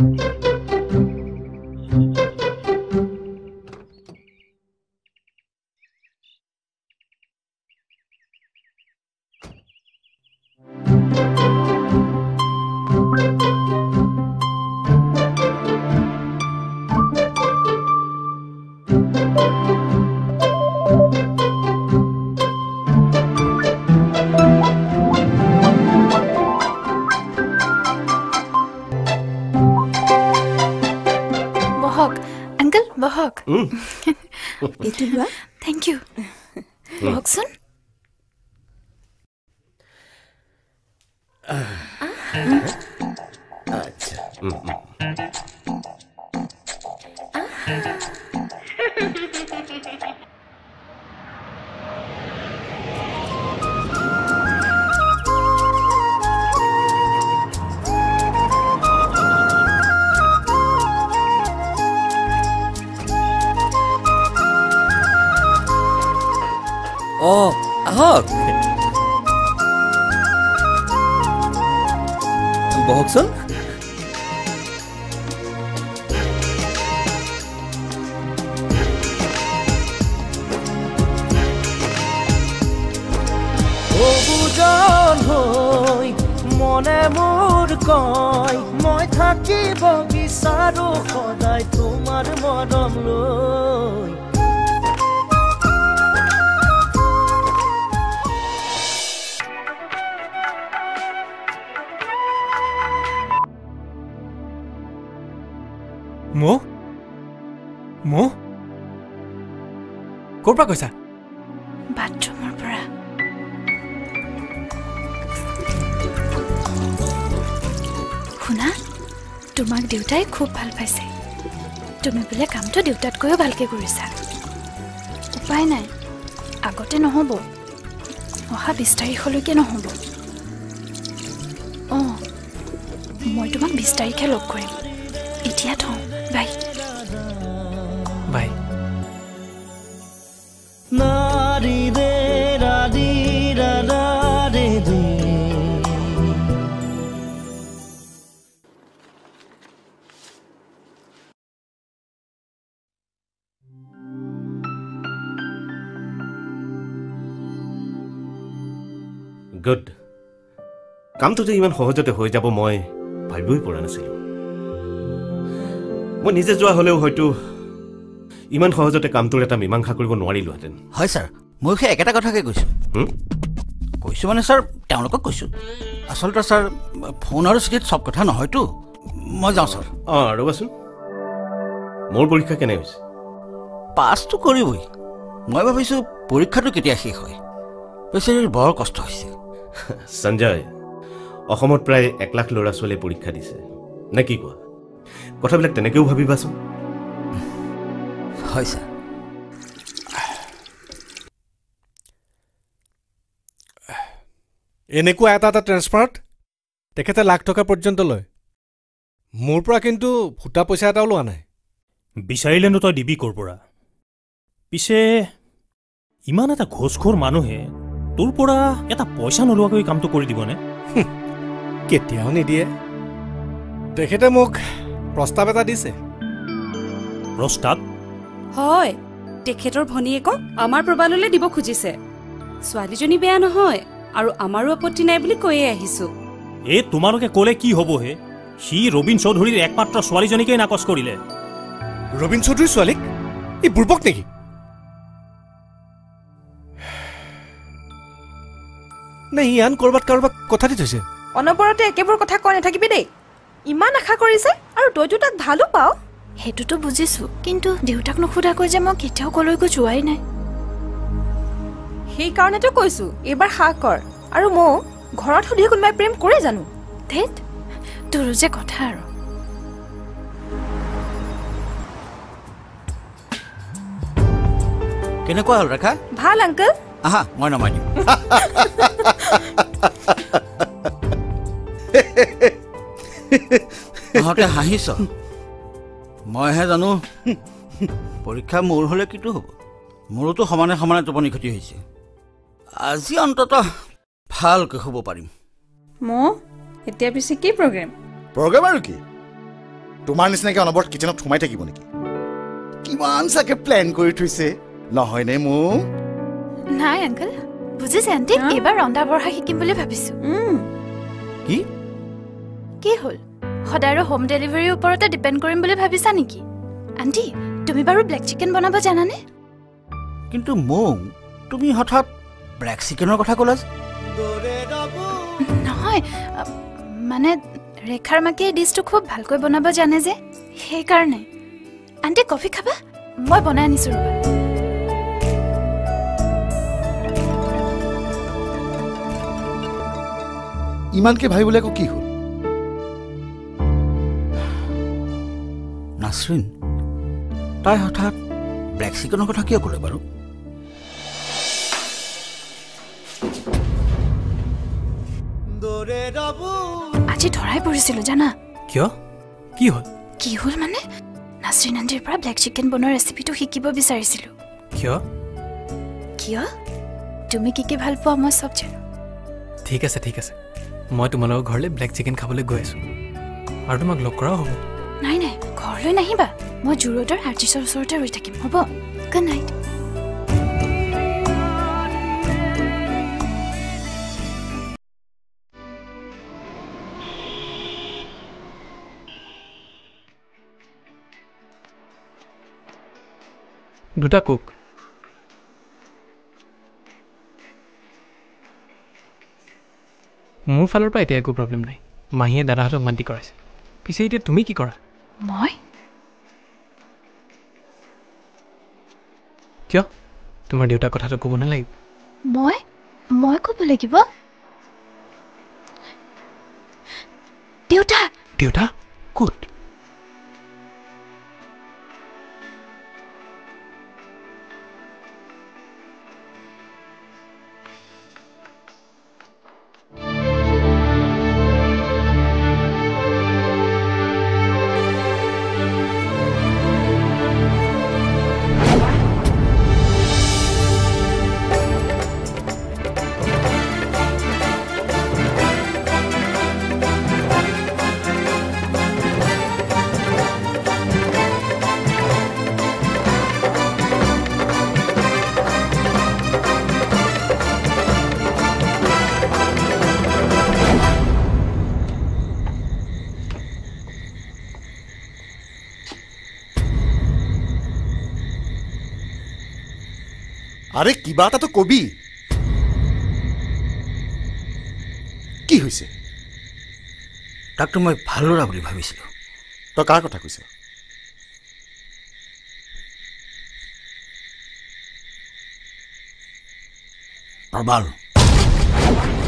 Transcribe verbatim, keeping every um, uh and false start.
Thank you. Boxon? আচ্ছা Oh, ahok. Boxon? Obujon hoy mone mur koy moi থাকিব বিচাৰো সদায় তোমাৰ মৰম লৈ মো মো ক'ৰ পৰা কৈছা বাথৰুমৰ পৰা শুনা তোমাক দেউতাই খুব ভাল পাইছে তুমি বোলে কামটো দেউতাতকৈও ভালকৈ কৰিছা উপায় নাই আগতে নহ'ব অহা বিছ তাৰিখলৈকে নহ'ব অঁ মই তোমাক বিছ তাৰিখে লগ কৰিম এতিয়া থওঁ বাই বাই নাৰী ৰে ৰাধি ৰাধা ৰে দে গুড কামটো যে ইমান সহজতে হৈ যাব মই ভাবিবই পৰা নাছিলোঁ মই নিজে যোৱা হ'লেও হয়তো ইমান সহজতে কামটোৰ এটা মীমাংসা কৰিব নোৱাৰিলোহেঁতেন হয় ছাৰ মই সেই একেটা কথাকে কৈছোঁ কৈছোঁ মানে ছাৰ তেওঁলোকক কৈছোঁ আচলতে ছাৰ ফোন আৰু চিঠিত চব কথা নহয়তো মই যাওঁ ছাৰ অঁ ৰ'বাচোন মোৰ পৰীক্ষা কেনে হৈছে পাছটো কৰিবই মই ভাবিছোঁ পৰীক্ষাটো কেতিয়া শেষ হয় বেচেৰীৰ বৰ কষ্ট হৈছে সঞ্জয় অসমত প্ৰায় এক লাখ ল'ৰা ছোৱালীয়ে পৰীক্ষা দিছে নে কি কোৱা কথাবিলাক তেনেকৈও ভাবিবাচোন হয় ছাৰ এনেকুৱা এটা এটা ট্ৰেন্সফাৰত তেখেতে লাখ টকা পৰ্যন্ত লয় মোৰ পৰা কিন্তু ফুটা পইচা এটাও লোৱা নাই বিচাৰিলেনো তই দিবি ক'ৰ পৰা পিছে ইমান এটা ঘোষখোৰ মানুহে তোৰ পৰা এটা পইচা নোলোৱাকৈ কামটো কৰি দিবনে কেতিয়াও নিদিয়ে তেখেতে মোক প্ৰস্তাৱ এটা দিছে প্ৰস্তাৱ হয় তেখেতৰ ভনীয়েকক আমাৰ প্ৰবাললৈ দিব খুজিছে ছোৱালীজনী বেয়া নহয় আৰু আমাৰো আপত্তি নাই বুলি কৈয়ে আহিছো এই তোমালোকে ক'লে কি হ'ব হে সি ৰবীন চৌধুৰীৰ একমাত্ৰ ছোৱালীজনীকেই নাকচ কৰিলে ৰবীন চৌধুৰীৰ ছোৱালীক ই বুৰ্বক নেকি নে ই আন ক'ৰবাত কাৰোবাক কথা দি থৈছে অনবৰতে একেবোৰ কথা কৈ নাথাকিবি দেই ইমান আশা কৰিছে আৰু তইতো তাক ভালো পাও সেইটোতো বুজিছো কিন্তু দেউতাক নুসুধাকৈ যে মই কেতিয়াও কলৈকো যোৱাই নাই সেইকাৰণেতো কৈছো এবাৰ হা কৰ আৰু মই ঘৰত সুধি কোনোবাই প্ৰেম কৰে জানো ধেত তোৰ যে কথা আৰু কেনেকুৱা হ'ল ৰেখা ভাল আংকল আহা মই নমাই দিম তহঁতে হাঁহিছ মইহে জানো পৰীক্ষা মোৰ হ'লে কিটো হ'ব মোৰোতো সমানে সমানে টোপনি ক্ষতি হৈছে আজি অন্তত ভালকৈ শুব পাৰিম মই এতিয়া পিছে কি প্ৰগ্ৰেম প্ৰগ্ৰেম আৰু কি তোমাৰ নিচিনাকৈ অনবৰত কিচেনত সোমাই থাকিব নেকি কিমান চাগে প্লেন কৰি থৈছে নহয়নে মোক নাই আংকল বুজিছে আণ্টি এইবাৰ ৰন্ধা বঢ়া শিকিম বুলি ভাবিছোঁ কি কি হ'ল সদায় হোম ডেলিভাৰীৰ ওপৰতে ডিপেণ্ড কৰিম বুলি ভাবিছা নেকি আণ্টি তুমি বাৰু ব্লেক চিকেন বনাব জানানে কিন্তু মোক তুমি হঠাৎ ব্লেক চিকেনৰ কথা ক'লা যে নহয় মানে ৰেখাৰ মাকে এই ডিছটো খুব ভালকৈ বনাব জানে যে সেইকাৰণে আণ্টি কফি খাবা মই বনাই আনিছোঁ ৰ'বা ইমানকৈ ভাবিবলৈ আকৌ কি হ'ল নাছৰিন তাই হঠাৎ ব্লেক চিকেনৰ কথা কিয় ক'লে বাৰু আজি ধৰাই পৰিছিলোঁ জানা কিয় কি হ'ল কি হ'ল মানে নাছৰিন আণ্টিৰ পৰা ব্লেক চিকেন বনোৱা ৰেচিপিটো শিকিব বিচাৰিছিলোঁ কিয় কিয় তুমি কি কি ভাল পোৱা মই চব জানো ঠিক আছে ঠিক আছে মই তোমালোকৰ ঘৰলৈ ব্লেক চিকেন খাবলৈ গৈ আছোঁ আৰু তোমাক লগ কৰাও হ'ব নাই নাই ঘৰলৈ নাহিবা মই জুৰোডৰ আৰ্টিষ্টৰ ওচৰতে ৰৈ থাকিম হ'ব গুড নাইট দুটা কোক মোৰ ফালৰ পৰা এতিয়া একো প্ৰব্লেম নাই মাহীয়ে দাদাহঁতক মান্তি কৰাইছে পিছে এতিয়া তুমি কি কৰা মই কিয় তোমাৰ দেউতাৰ কথাটো ক'ব নালাগিব মই মই ক'ব লাগিব দেউতা দেউতা ক'ত আৰে কিবা এটাতো কবি কি হৈছে তাকতো মই ভাল ল'ৰা বুলি ভাবিছিলোঁ তই কাৰ কথা কৈছ প্ৰবাল